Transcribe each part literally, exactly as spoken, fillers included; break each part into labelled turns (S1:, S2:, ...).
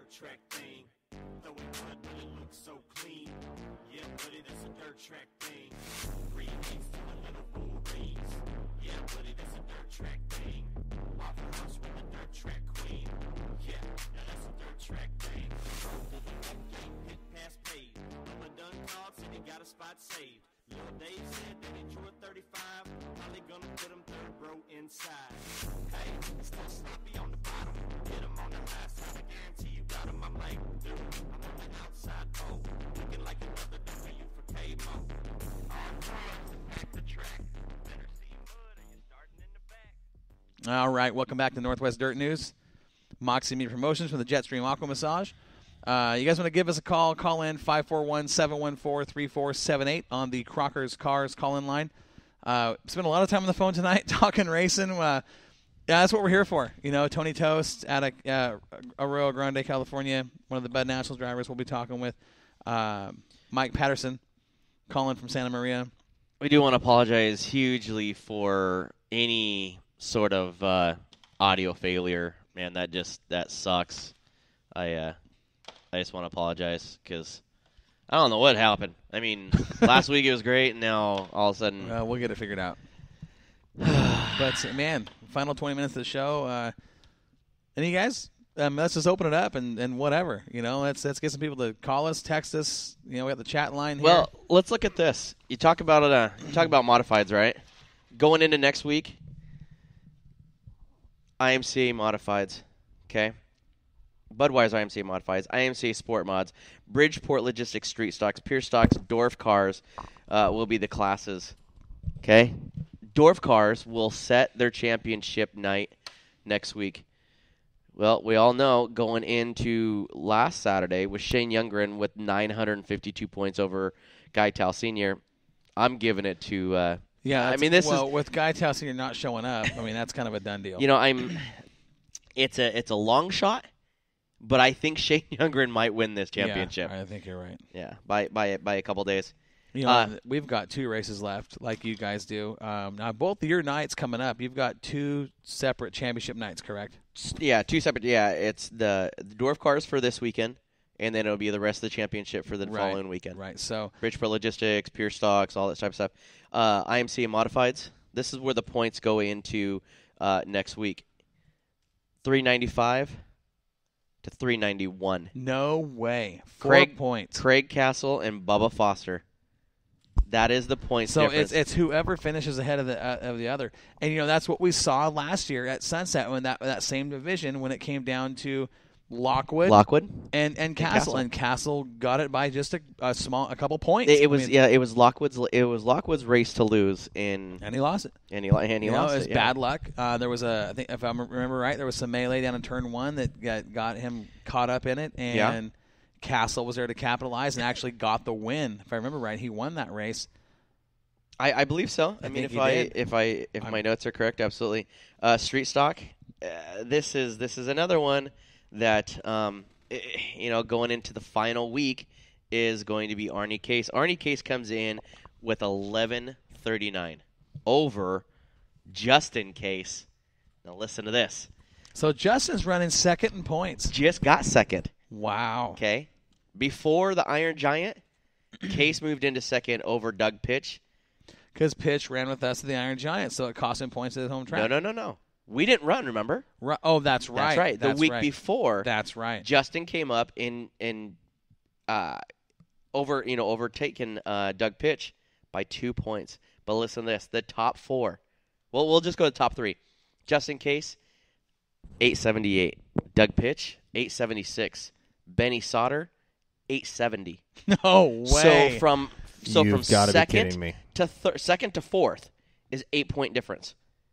S1: dirt track thing. Though it could, but it looks so clean. Yeah, buddy, that's a dirt track thing. Three eighths to the little bull rings. Yeah, buddy, that's a dirt track thing. Waffle House with the dirt track queen. Yeah, now that's a dirt track thing. Drove to the left gate, hit past paved. Mama done called, said he got a spot saved. Lil Dave said that he drew a thirty-five. Probably gonna put him third row inside. Hey, still sloppy on the bottom. Hit him on the last time, I guarantee you got him. I'm like, dude, I'm on the outside row. Looking like another W for K-Mo. Back the track. Better see mud or you're starting in the back.
S2: All right, welcome back to Northwest Dirt News. Moxie Media Promotions from the Jetstream Aqua Massage. Uh, you guys want to give us a call, call in five four one, seven one four, three four seven eight on the Crockers Cars call-in line. Uh, spent a lot of time on the phone tonight talking racing. Uh, yeah, that's what we're here for. You know, Tony Toast out of uh, Arroyo Grande, California, one of the Bud Nationals drivers we'll be talking with. Uh, Mike Patterson calling from Santa Maria.
S3: We do want to apologize hugely for any sort of uh, audio failure. Man, that just that sucks. I uh, I just want to apologize because I don't know what happened. I mean, last week it was great, and now all of a sudden...
S2: Uh, we'll get it figured out. But, man, final twenty minutes of the show. Uh, any guys? Um, let's just open it up and, and whatever. You know, let's let's get some people to call us, text us. You know, we have the chat line here.
S3: Well, let's look at this. You talk about it. Uh, you talk about modifieds, right? Going into next week, I M C A modifieds, okay? Budweiser I M C A modifieds, I M C A Sport Mods, Bridgeport Logistics Street Stocks, Pure Stocks, Dorf Cars uh, will be the classes, okay? Dorf Cars will set their championship night next week. Well, we all know going into last Saturday with Shane Youngren with nine hundred fifty-two points over Guy Tal Senior, I'm giving it to uh,
S2: yeah.
S3: I mean, this
S2: well,
S3: is
S2: with Guy Tal Senior not showing up. I mean, that's kind of a done deal.
S3: You know, I'm. It's a it's a long shot, but I think Shane Youngren might win this championship.
S2: Yeah, I think you're right.
S3: Yeah, by by by a couple days.
S2: You know,
S3: Uh,
S2: we've got two races left, like you guys do. Um, now, both of your nights coming up, you've got two separate championship nights, correct?
S3: Yeah, two separate. Yeah, it's the, the Dwarf Cars for this weekend, and then it'll be the rest of the championship for the
S2: Right,
S3: following weekend.
S2: Right. So,
S3: Bridgeport Logistics, Pure Stocks, all that type of stuff. Uh, I M C A Modifieds. This is where the points go into uh, next week. three ninety-five to three ninety-one.
S2: no way. Four
S3: Craig
S2: points.
S3: Craig Castle and Bubba Foster. That is the point
S2: So
S3: difference.
S2: it's it's whoever finishes ahead of the uh, of the other, and you know that's what we saw last year at Sunset when that that same division when it came down to Lockwood,
S3: Lockwood
S2: and and Castle,
S3: Castle.
S2: and Castle got it by just a, a small a couple points.
S3: It, it
S2: I
S3: was
S2: mean,
S3: yeah. It was Lockwood's. It was Lockwood's race to lose in,
S2: and he lost it.
S3: and he and he
S2: you know,
S3: lost
S2: it was
S3: it. Yeah.
S2: bad luck. Uh, there was a, I think if I remember right, there was some melee down in turn one that got, got him caught up in it, and
S3: Yeah.
S2: Castle was there to capitalize and actually got the win. If I remember right, he won that race.
S3: I, I believe so. I,
S2: I
S3: mean,
S2: think
S3: if
S2: he
S3: I
S2: did.
S3: if I if
S2: I'm-
S3: my notes are correct, absolutely. Uh, Street Stock. Uh, this is this is another one that um, eh, you know going into the final week is going to be Arnie Case. Arnie Case comes in with eleven thirty-nine over Justin Case. Now listen to this.
S2: So Justin's running second in points.
S3: Just got second.
S2: Wow.
S3: Okay. Before the Iron Giant, Case moved into second over Doug Pitch.
S2: Because Pitch ran with us at the Iron Giant, so it cost him points at his home track.
S3: No, no, no, no. We didn't run, remember?
S2: Ru- oh, that's right.
S3: That's right. The
S2: That's
S3: week
S2: right.
S3: before,
S2: That's right.
S3: Justin came up in in uh, over you know overtaken uh, Doug Pitch by two points. But listen to this: the top four. Well, we'll just go to the top three. Justin Case, eight seventy eight. Doug Pitch, eight seventy six. Benny Sauter, eight seventy.
S2: No way.
S3: So from so
S4: You've
S3: from
S4: gotta be
S3: second
S4: kidding me.
S3: to thir- second to fourth is eight point difference.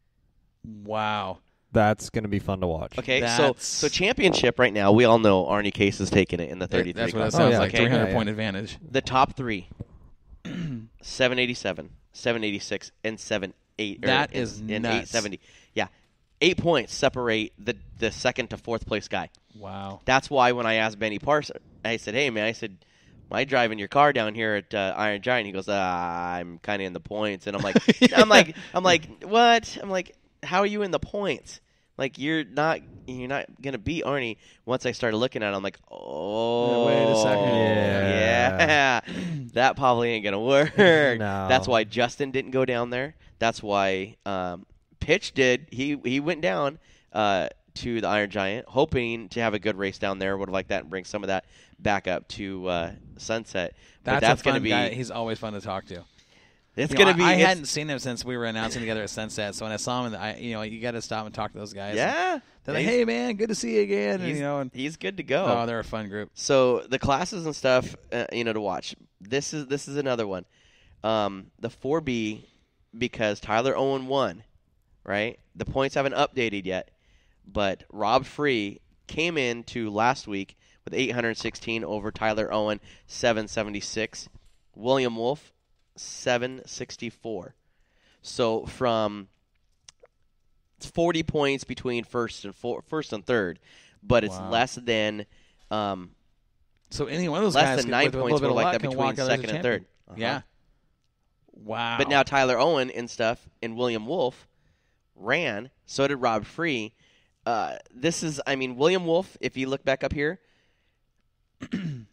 S2: wow.
S4: That's going to be fun to watch.
S3: Okay, so
S2: That's-
S3: so championship right now, we all know Arnie Case is taking it in the thirty-three.
S2: That's what it
S3: class.
S2: sounds
S4: yeah.
S2: like.
S3: Okay.
S2: three hundred
S4: Yeah,
S2: point
S4: yeah.
S2: advantage.
S3: The top three, seven eighty-seven, seven eighty-six, and seven eight. or
S2: That
S3: in-
S2: is
S3: in
S2: nuts.
S3: eight seventy. Yeah, eight points separate the the second to fourth place guy.
S2: Wow.
S3: That's why when I asked Benny Parson, I said, "Hey man," I said, "Am I driving your car down here at uh, Iron Giant?" He goes, ah, "I'm kind of in the points," and I'm like, "I'm like, I'm like, what?" I'm like, "How are you in the points?" Like you're not you're not gonna beat Arnie. Once I started looking at it, I'm like, oh,
S2: wait a second.
S3: yeah, that probably ain't gonna work.
S4: No.
S3: That's why Justin didn't go down there. That's why um, Pitch did. He he went down uh, to the Iron Giant, hoping to have a good race down there. Would have liked that and bring some of that back up to uh, Sunset. But
S2: That's,
S3: that's
S2: a fun
S3: gonna be.
S2: guy. He's always fun to talk to.
S3: It's
S2: You
S3: gonna
S2: know,
S3: be.
S2: I, I
S3: it's-
S2: hadn't seen him since we were announcing together at Sunset. So when I saw him, I, you know, you got to stop and talk to those guys.
S3: Yeah.
S2: They're like,
S3: He's-
S2: "Hey, man, good to see you again." And,
S3: He's,
S2: you know, and,
S3: he's good to go.
S2: oh, they're a fun group.
S3: So the classes and stuff, uh, you know, to watch. This is this is another one. Um, the four B, because Tyler Owen won, right? The points haven't updated yet, but Rob Free came into last week with eight hundred sixteen over Tyler Owen, seven seventy-six. William Wolf, seven sixty-four. So from forty points between first and four, first and third, but it's
S2: Wow.
S3: less than. Um,
S2: So any one of those
S3: Less
S2: guys
S3: than
S2: could-
S3: nine
S2: with a
S3: points
S2: little bit
S3: were
S2: of
S3: like
S2: luck
S3: that
S2: can
S3: between
S2: walk out as a
S3: second and
S2: champion.
S3: third. Uh-huh.
S2: Yeah. Wow.
S3: But now Tyler Owen and stuff and William Wolf ran. So did Rob Free. Uh, this is, I mean, William Wolf, if you look back up here, I'm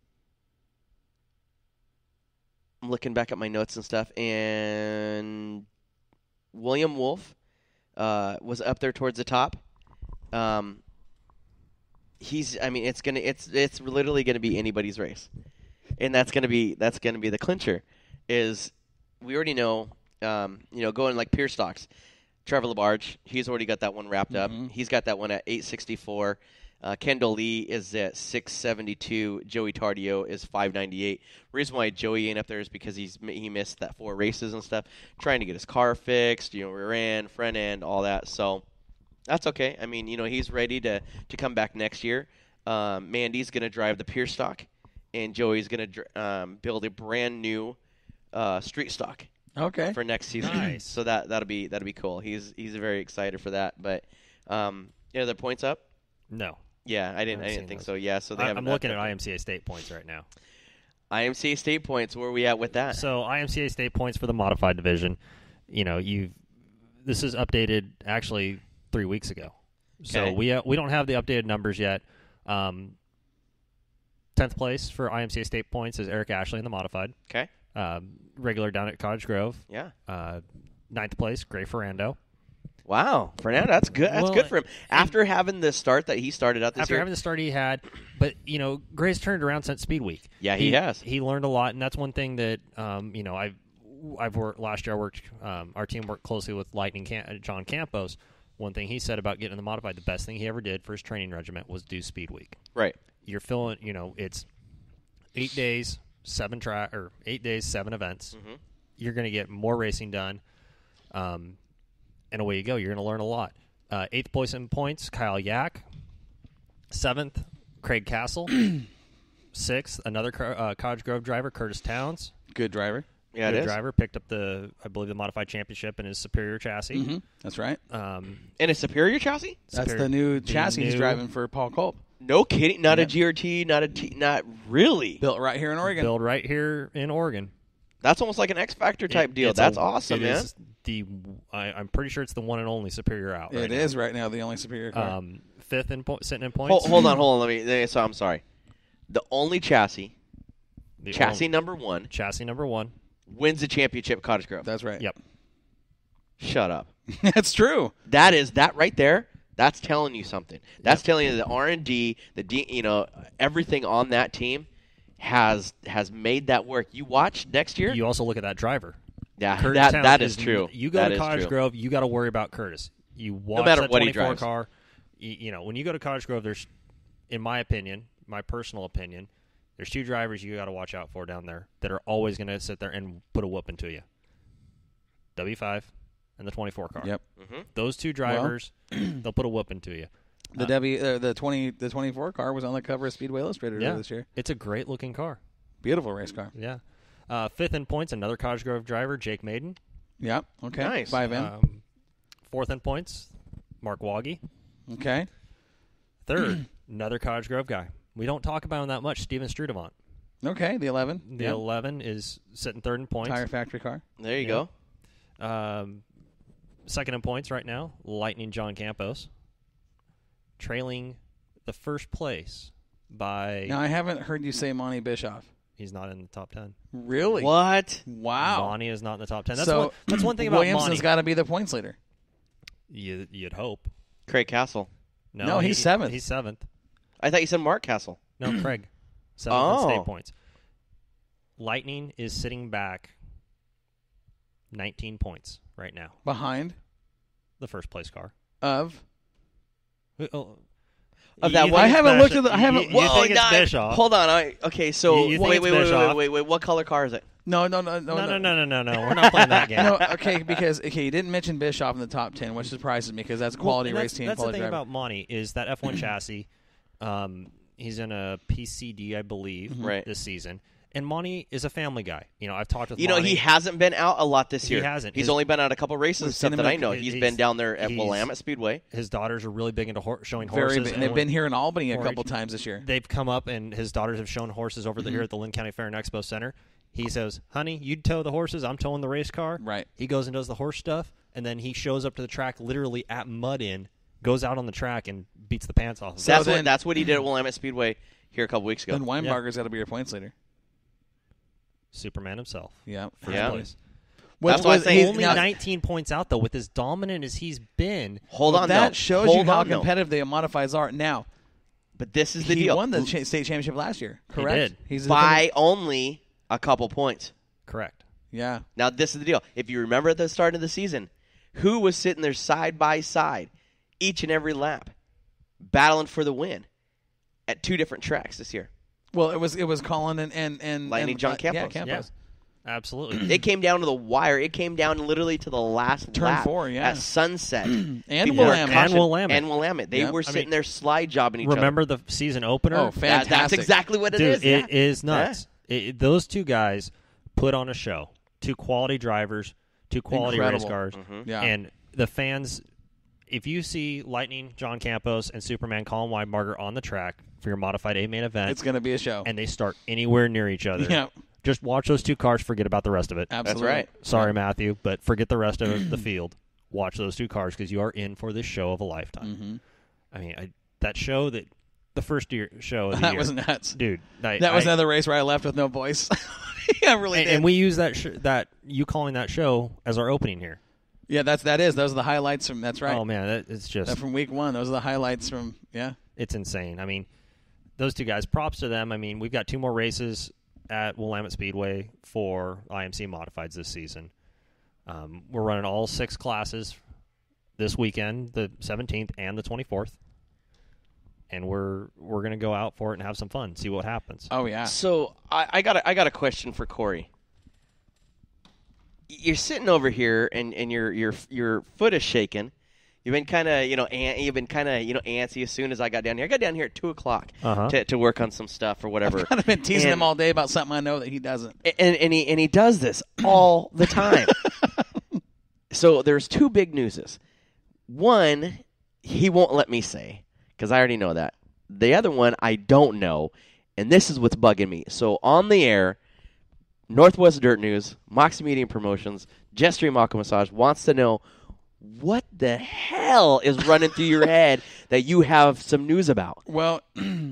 S3: looking back at my notes and stuff, and William Wolf uh, was up there towards the top. Um, he's, I mean, it's gonna, it's, it's literally gonna be anybody's race, and that's gonna be, that's gonna be the clincher. Is we already know, um, you know, going like Pierce Stocks, Trevor Labarge, he's already got that one wrapped up.
S2: Mhm.
S3: He's got that one at eight sixty-four. Uh, Kendall Lee is at six seventy-two. Joey Tardio is five ninety-eight. Reason why Joey ain't up there is because he's he missed that four races and stuff, trying to get his car fixed, you know, rear end, front end, all that. So that's okay. I mean, you know, he's ready to, to come back next year. Um, Mandy's going to drive the Pierce Stock, and Joey's going to um, build a brand new uh, street stock
S2: okay.
S3: for next season.
S4: Nice.
S3: So that that'll be that'll be cool. He's he's very excited for that. But um, yeah, their points up.
S4: No.
S3: Yeah, I didn't.
S4: Haven't
S3: I didn't
S4: seen
S3: think
S4: those.
S3: so. Yeah, so they
S4: I,
S3: haven't.
S4: I'm looking
S3: updated.
S4: at I M C A state points right now.
S3: I M C A state points. Where are we at with that?
S4: So I M C A state points for the modified division. You know, you've this is updated actually three weeks ago. So
S3: Okay.
S4: we uh, we don't have the updated numbers yet. Um, tenth place for I M C A state points is Eric Ashley in the modified.
S3: Okay.
S4: Um, regular down at Cottage Grove.
S3: Yeah.
S4: Uh, ninth place, Gray Ferrando.
S3: Wow, Fernando, that's good. That's
S4: Well,
S3: good for him. After having the start that he started out this
S4: After
S3: year.
S4: having the start he had, but you know, Gray's turned around since Speed Week.
S3: Yeah, he has.
S4: He learned a lot, and that's one thing that um, you know I've I've worked last year. I worked um, our team worked closely with Lightning Cam- John Campos. One thing he said about getting in the modified, the best thing he ever did for his training regiment was do Speed Week.
S3: right.
S4: You're filling, you know, it's eight days, seven track or eight days, seven events.
S3: Mhm.
S4: You're going to get more racing done, um, and away you go. You're going to learn a lot. Uh, eighth place in points, Kyle Yak. Seventh, Craig Castle. Sixth, another car, uh, Cottage Grove driver, Curtis Towns.
S2: Good driver.
S3: Yeah,
S4: Good
S3: it is.
S4: driver, picked up the, I believe, the modified championship in his Superior chassis.
S2: Mm-hmm. That's right.
S4: Um,
S3: And a Superior chassis?
S2: That's
S4: Superior-
S2: the new
S4: the
S2: chassis he's
S4: new-
S2: driving for Paul Culp.
S3: No kidding. Not
S2: Yeah.
S3: a G R T. Not a T. Not really.
S2: Built right here in Oregon.
S4: build right here in Oregon.
S3: That's almost like an X Factor type
S4: It-
S3: deal.
S4: it's
S3: That's
S4: a-
S3: awesome,
S4: it
S3: man.
S4: is the I, I'm pretty sure it's the one and only Superior out.
S2: It
S4: right
S2: is
S4: now.
S2: right now the only superior car.
S4: Um, fifth in po- sitting in points.
S3: Hold, hold on, hold on. Let me. So I'm sorry. The only chassis,
S4: The
S3: chassis
S4: only-
S3: number one,
S4: chassis number one.
S3: wins the championship at Cottage Grove.
S2: That's right.
S4: Yep.
S3: Shut up.
S2: That's true.
S3: That is that right there. That's telling you something. That's telling you the R and D, the D, you know, everything on that team has has made that work. You watch next year.
S4: You also look at that driver.
S3: yeah,
S4: Curtis
S3: that
S4: Towns
S3: that is true.
S4: You go
S3: That
S4: to
S3: is
S4: Cottage
S3: true.
S4: Grove, you got to worry about Curtis. You watch
S3: matter
S4: that
S3: what he
S4: twenty-four
S3: drives.
S4: car. You, you know, when you go to Cottage Grove, there's, in my opinion, my personal opinion, there's two drivers you got to watch out for down there that are always going to sit there and put a whooping to you. W five and the twenty-four car.
S2: Yep.
S3: Mhm.
S4: Those two drivers, they'll put a whooping to you.
S2: The
S4: Uh,
S2: W uh, the twenty the twenty-four car was on the cover of Speedway Illustrated
S4: Yeah.
S2: earlier this year.
S4: It's a great looking car.
S2: Beautiful race car.
S4: Yeah. Uh, fifth in points, another Cottage Grove driver, Jake Maiden.
S2: Yep. Okay.
S3: Nice.
S2: Five M.
S4: Um, fourth in points, Mark Waggy.
S2: okay.
S4: Third, another Cottage Grove guy. We don't talk about him that much, Steven Strudavant.
S2: Okay. The eleven.
S4: The
S2: Yep.
S4: eleven is sitting third in points.
S2: Tire factory car.
S3: There you
S4: Yeah.
S3: go.
S4: Um, second in points right now, Lightning John Campos, trailing the first place by.
S2: Now I haven't heard you say Monty Bischoff.
S4: He's not in the top ten.
S2: Really?
S3: What?
S2: Wow.
S4: Monty is not in the top ten. That's
S2: so
S4: one. That's one thing about
S2: Williamson's
S4: Monty.
S2: got to be the points leader.
S4: You, you'd hope.
S3: Craig Castle.
S4: No,
S2: No, he's
S4: he-
S2: seventh.
S4: He's seventh.
S3: I thought you said Mark Castle.
S4: No, Craig. Seventh
S3: Oh.
S4: in state points. Lightning is sitting back nineteen points right now.
S2: Behind
S4: The first place car.
S2: of.
S4: Oh,
S3: Of
S4: you
S3: that
S4: think
S3: one-
S2: I
S4: it's
S2: haven't
S4: Bischoff-
S2: looked at the- I
S4: you-
S2: haven't-
S4: You, you
S3: Whoa,
S4: think it's
S3: nah,
S4: Bischoff?
S3: Hold on. I, okay, so
S4: You- you think
S3: wait,
S4: it's
S3: wait, wait, wait,
S4: Bischoff?
S3: wait, wait, wait. What color car is it?
S2: No, no, no, no,
S4: No, no, no, no, no, no. We're not playing that game.
S2: No, okay, because okay, you didn't mention Bischoff in the top ten, which surprises me because that's a quality
S4: Well,
S2: race
S4: that's,
S2: team.
S4: That's the
S2: quality
S4: thing
S2: driver.
S4: about Monty is that F one chassis. Um, he's in a P C D, I believe,
S3: Right.
S4: this season. And Monty is a family guy. You know, I've talked with
S3: You know,
S4: Monty.
S3: he hasn't been out a lot this
S4: He
S3: year.
S4: hasn't.
S3: He's
S4: His-
S3: only been out a couple races and
S2: We've
S3: stuff
S2: seen
S3: that
S2: him
S3: I
S2: at-
S3: know.
S4: he's-
S3: He's been down there at
S4: he's-
S3: Willamette Speedway.
S4: His daughters are really big into hor- showing
S2: Very,
S4: horses.
S2: big.
S4: and
S2: and they've
S4: when
S2: been here in Albany a
S4: four
S2: couple
S4: H
S2: times this year.
S4: They've come up, and his daughters have shown horses over the here at the Lynn County Fair and Expo Center. He says, "Honey, you tow the horses. I'm towing the race car."
S2: Right.
S4: He goes and does the horse stuff, and then he shows up to the track literally at mud in, goes out on the track and beats the pants off of
S2: So
S4: them.
S3: That's
S2: then-
S3: what that's what he did at Willamette Speedway here a couple weeks ago.
S2: Then Weinbarger's got to be your points leader.
S4: Superman himself.
S2: Yeah.
S4: First
S3: Yeah.
S4: place.
S3: That's why I
S2: was-
S3: say
S2: he's-
S4: Only
S2: now,
S4: nineteen points out though, with as dominant as he's been.
S3: Hold on,
S2: that
S3: though.
S2: shows
S3: Hold
S2: you how
S3: on, though.
S2: competitive the modifieds are. Now,
S3: But this is the
S2: he
S3: deal.
S2: won the cha- state championship last year.
S4: He
S2: Correct.
S4: did.
S2: He's a
S3: by only a couple points.
S4: Correct.
S2: Yeah.
S3: Now, this is the deal. If you remember at the start of the season, who was sitting there side by side each and every lap, battling for the win at two different tracks this year?
S2: Well, it was it was Colin and and and
S3: Lightning
S2: and,
S3: John
S2: uh, Yeah,
S3: Campos.
S2: Campos.
S4: Absolutely.
S3: It came down to the wire. It came down literally to the last
S2: Turn
S3: lap
S2: four, yeah.
S3: at sunset.
S2: And
S3: People were
S2: Willamette.
S3: cautioned-
S4: And Willamette.
S3: And Willamette. They
S2: Yep.
S3: were
S2: I
S3: sitting
S4: mean,
S3: there slide jobbing each
S4: Remember the season opener?
S2: Oh,
S3: other. That-
S2: fantastic!
S3: that's exactly what it
S4: Dude,
S3: is. yeah.
S4: it is nuts. It, it- those two guys put on a show. Two quality drivers, two quality
S2: Incredible.
S4: race cars,
S2: Yeah.
S4: and the fans. If you see Lightning, John Campos, and Superman Colin Weinbarger on the track for your modified A main event,
S2: It's going to be a show.
S4: and they start anywhere near each other,
S2: Yeah.
S4: just watch those two cars. Forget about the rest of it.
S2: Absolutely.
S3: right.
S4: Sorry, Matthew, but forget the rest of the field. Watch those two cars because you are in for this show of a lifetime.
S2: Mm-hmm.
S4: I mean, I, that show that the first year show of the
S2: That
S4: year,
S2: was nuts.
S4: dude. I,
S2: That was
S4: I,
S2: another race where I left with no voice. yeah, I really
S4: and,
S2: did.
S4: and we use that sh- that you calling that show as our opening here.
S2: yeah, that's that is. Those are the highlights from. That's right.
S4: Oh man, that, it's just
S2: That from week one. Those are the highlights from. Yeah.
S4: it's insane. I mean, those two guys. Props to them. I mean, we've got two more races at Willamette Speedway for I M C Modifieds this season. Um, we're running all six classes this weekend, the seventeenth and the twenty-fourth, and we're we're gonna go out for it and have some fun, see what happens.
S2: Oh yeah.
S3: So I, I got a, I got a question for Corey. You're sitting over here and, and your your your foot is shaking. You've been kind of you know an, you've been kind of you know antsy as soon as I got down here. I got down here at two o'clock
S4: Uh-huh.
S3: to to work on some stuff or whatever.
S2: I've kind of been teasing
S3: And-
S2: him all day about something I know that he doesn't.
S3: and and he and he does this all the time. So there's two big newses. One, he won't let me say because I already know that. The other one, I don't know, and this is what's bugging me. So on the air, Northwest Dirt News, Moxie Media Promotions, Jetstream Aqua Massage wants to know what the hell is running through your head that you have some news about.
S2: Well,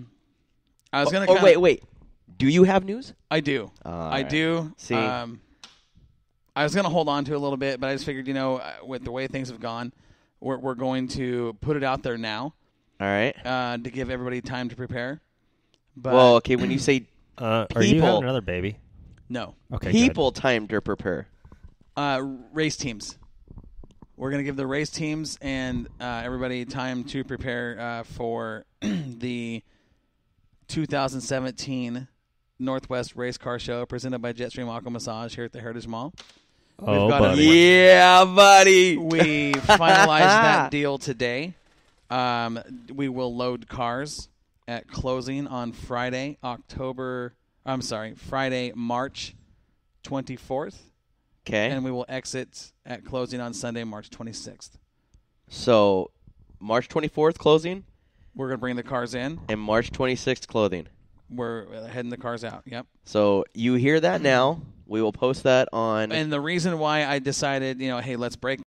S2: I was gonna.
S3: Or
S2: kinda,
S3: wait, wait, do you have news?
S2: I do.
S3: All
S2: I
S3: right.
S2: do.
S3: See.
S2: Um, I was gonna hold on to it a little bit, but I just figured, you know, uh, with the way things have gone, we're we're going to put it out there now
S3: All right.
S2: uh, to give everybody time to prepare. But
S3: Well, okay, when you say
S4: Uh, are you
S3: People-
S4: having another baby?
S2: no,
S4: Okay,
S3: people time to prepare.
S2: uh, race teams. We're gonna give the race teams and uh, everybody time to prepare uh, for the two thousand seventeen Northwest Race Car Show presented by Jetstream Aqua Massage here at the Heritage Mall.
S4: good. Oh,
S2: got a-
S4: buddy.
S3: Yeah, buddy.
S2: We finalized that deal today. Um, we will load cars at closing on Friday, October. I'm sorry, Friday, March twenty-fourth,
S3: Okay.
S2: and we will exit at closing on Sunday, March twenty-sixth.
S3: So, March twenty-fourth closing
S2: We're gonna bring the cars in.
S3: and March twenty-sixth clothing.
S2: We're heading the cars out. Yep.
S3: So, you hear that now. We will post that on
S2: And the reason why I decided, you know, hey, let's break